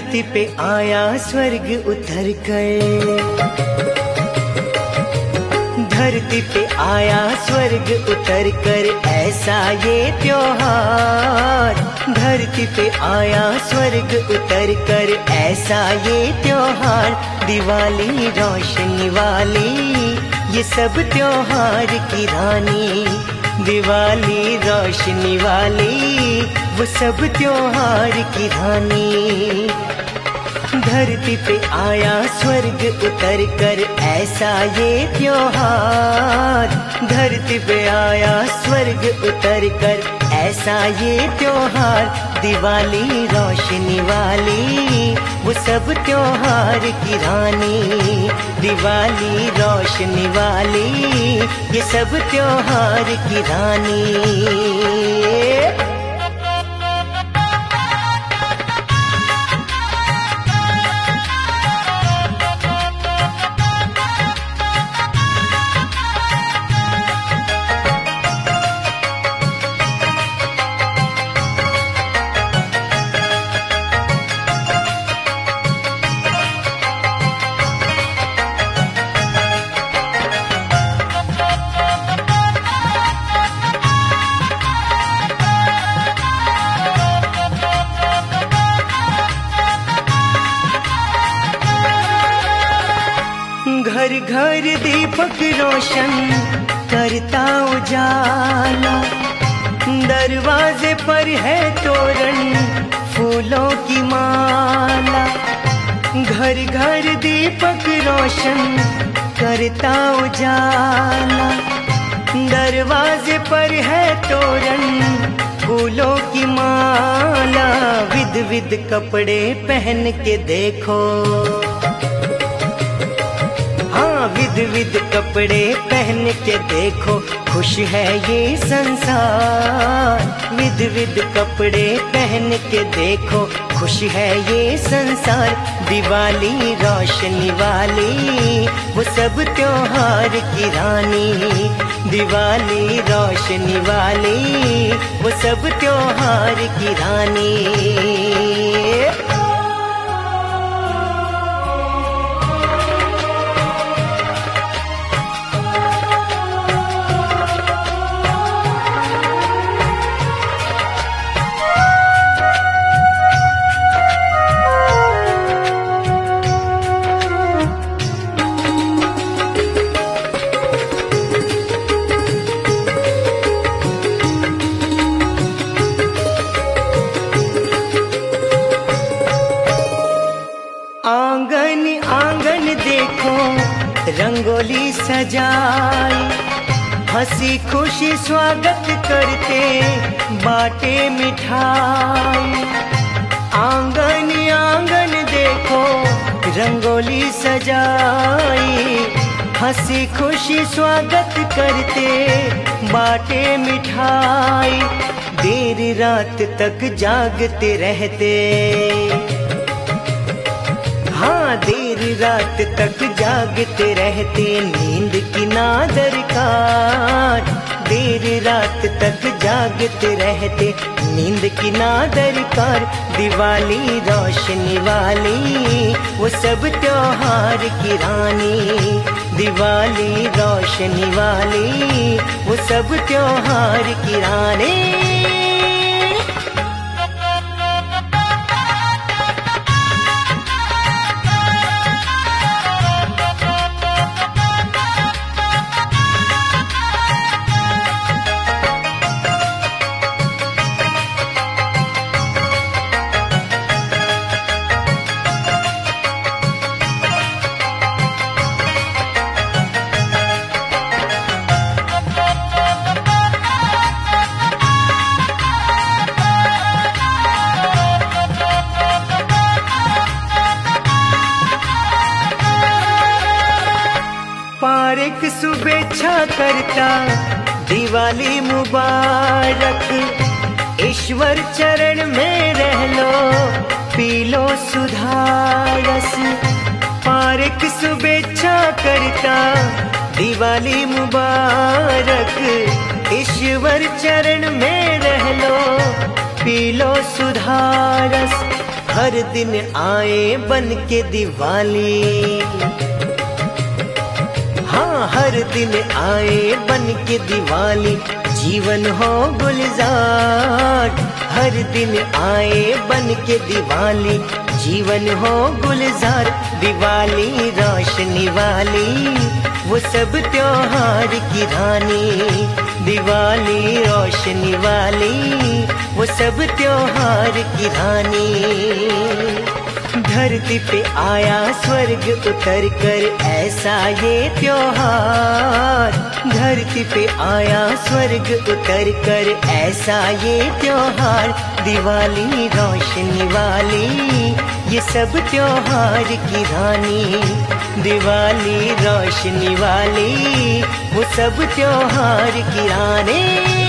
धरती पे आया स्वर्ग उतर कर, धरती पे आया स्वर्ग उतर कर ऐसा ये त्योहार। धरती पे आया स्वर्ग उतर कर ऐसा ये त्योहार। दिवाली रोशनी वाली ये सब त्योहार की रानी। दिवाली रोशनी वाली वो सब त्योहार की रानी। धरती पे आया स्वर्ग उतर कर ऐसा ये त्योहार। धरती पे आया स्वर्ग उतर कर ऐसा ये त्योहार। दिवाली रोशनी वाली वो सब त्योहार की रानी। दिवाली रोशनी वाली ये सब त्योहार की रानी। घर घर दीपक रोशन करता उजाला। दरवाजे पर है तोरण फूलों की माला। घर घर दीपक रोशन करता उजाला। दरवाजे पर है तोरण फूलों की माला। विध विध कपड़े पहन के देखो, विध विध कपड़े पहन के देखो, खुश है ये संसार। विध विध कपड़े पहन के देखो, खुश है ये संसार। दिवाली रोशनी वाली वो सब त्योहार की रानी। दिवाली रोशनी वाली वो सब त्योहार की रानी। आंगन आंगन देखो रंगोली सजाई। हंसी खुशी स्वागत करते बाटे मिठाई। आंगन आंगन देखो रंगोली सजाई। हंसी खुशी स्वागत करते बाटे मिठाई। देर रात तक जागते रहते, हाँ देर रात तक जागते रहते। नींद की ना दरकार। देर रात तक जागते रहते, नींद की ना दरकार। दिवाली रोशनी वाली वो सब त्योहार की रानी। दिवाली रोशनी वाली वो सब त्योहार की रानी। पारिक शुभेच्छा करता दिवाली मुबारक। ईश्वर चरण में रह लो पी लो सुधारस। पारिक शुभेच्छा करता दिवाली मुबारक। ईश्वर चरण में रह लो पी लो सुधारस। हर दिन आए बन के दिवाली। हाँ, हर दिन आए बन के दिवाली, जीवन हो गुलजार। हर दिन आए बन के दिवाली, जीवन हो गुलजार। दिवाली रोशनी वाली, वो सब त्योहार की रानी। दिवाली रोशनी वाली, वो सब त्योहार की रानी। धरती पे आया स्वर्ग उतर कर ऐसा ये त्योहार। धरती पे आया स्वर्ग उतर कर ऐसा ये त्योहार। दिवाली रोशनी वाली, ये सब त्योहार की रानी। दिवाली रोशनी वाली, वो सब त्योहार की रानी।